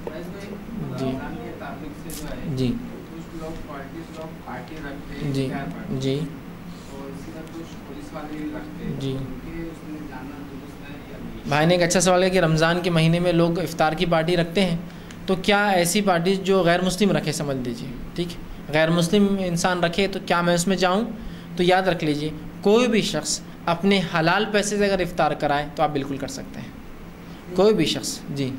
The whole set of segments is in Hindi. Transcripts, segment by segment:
जी जी जी जी जी। भाई ने एक अच्छा सवाल है कि रमज़ान के महीने में लोग इफ्तार की पार्टी रखते हैं, तो क्या ऐसी पार्टी जो गैर मुस्लिम रखे, समझ लीजिए, ठीक है, गैर मुस्लिम इंसान रखे तो क्या मैं उसमें जाऊं? तो याद रख लीजिए, कोई भी शख्स अपने हलाल पैसे से अगर इफ्तार कराए तो आप बिल्कुल कर सकते हैं, कोई भी शख्स। जी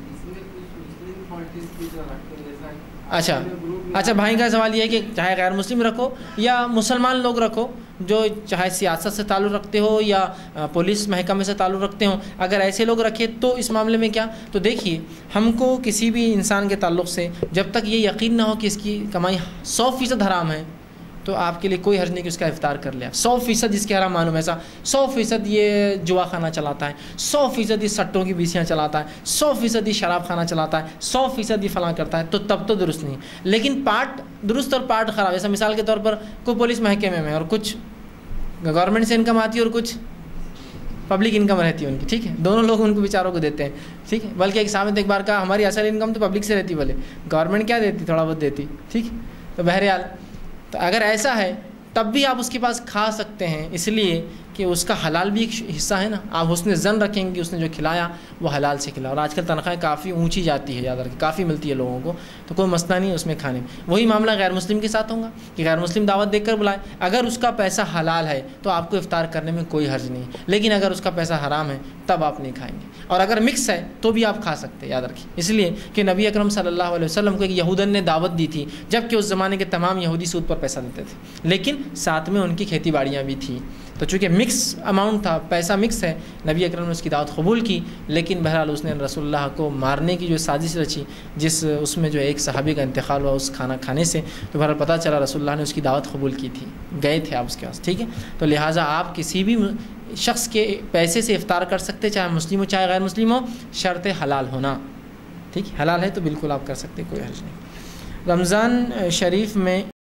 अच्छा, भाई का सवाल ये है कि चाहे गैर मुस्लिम रखो या मुसलमान लोग रखो, जो चाहे सियासत से ताल्लुक़ रखते हो या पुलिस महकमे से ताल्लुक़ रखते हो, अगर ऐसे लोग रखे तो इस मामले में क्या? तो देखिए, हमको किसी भी इंसान के ताल्लुक़ से जब तक ये यकीन ना हो कि इसकी कमाई 100% हराम है, तो आपके लिए कोई हर्ज नहीं कि उसका इफ्तार कर ले। 100% जिसके हराम मालूम है, ऐसा 100% ये जुआ खाना चलाता है, 100% ये सट्टों की बीसियाँ चलाता है, 100% ये शराब खाना चलाता है, 100% ये फलां करता है, तो तब तो दुरुस्त नहीं। लेकिन पार्ट दुरुस्त और पार्ट ख़राब, जैसा मिसाल के तौर पर कोई पुलिस महकमे में और कुछ गवर्नमेंट से इनकम आती है और कुछ पब्लिक इनकम रहती है उनकी, ठीक है, दोनों लोग उनको बेचारों को देते हैं, ठीक है। बल्कि एक सामने एक बार कहा, हमारी असल इनकम तो पब्लिक से रहती, बोले गवर्नमेंट क्या देती, थोड़ा बहुत देती, ठीक। तो बहरहाल, तो अगर ऐसा है तब भी आप उसके पास खा सकते हैं, इसलिए कि उसका हलाल भी एक हिस्सा है ना। आप उसने ज़न रखेंगे कि उसने जो खिलाया वो हलाल से खिलाया, और आजकल तनख्वाहें काफ़ी ऊंची जाती है, याद रखें, काफ़ी मिलती है लोगों को, तो कोई मसला नहीं है उसमें खाने में। वही मामला गैर मुस्लिम के साथ होगा कि गैर मुस्लिम दावत देकर बुलाए, अगर उसका पैसा हलाल है तो आपको इफ्तार करने में कोई हर्ज नहीं, लेकिन अगर उसका पैसा हराम है तब आप नहीं खाएंगे। और अगर मिक्स है तो भी आप खा सकते हैं, याद रखिए, इसलिए कि नबी अकरम सल्लल्लाहु अलैहि वसल्लम को एक यहूदन ने दावत दी थी, जबकि उस ज़माने के तमाम यहूदी सूद पर पैसा देते थे, लेकिन साथ में उनकी खेती बाड़ियाँ भी थी। तो चूँकि मिक्स अमाउंट था, पैसा मिक्स है, नबी अकरम ने उसकी दावत कबूल की, लेकिन बहरहाल उसने रसूलुल्लाह को मारने की जो साजिश रची, जिस उसमें जो एक सहाबी का इंतकाल हुआ उस खाना खाने से, तो बहरहाल पता चला रसूलुल्लाह ने उसकी दावत कबूल की थी, गए थे आप उसके पास, ठीक है। तो लिहाजा आप किसी भी शख्स के पैसे से इफ्तार कर सकते, चाहे मुस्लिम हो चाहे गैर मुस्लिम हो, शर्त हलाल होना, ठीक। हलाल है तो बिल्कुल आप कर सकते, कोई हर्ज नहीं। रमज़ान शरीफ में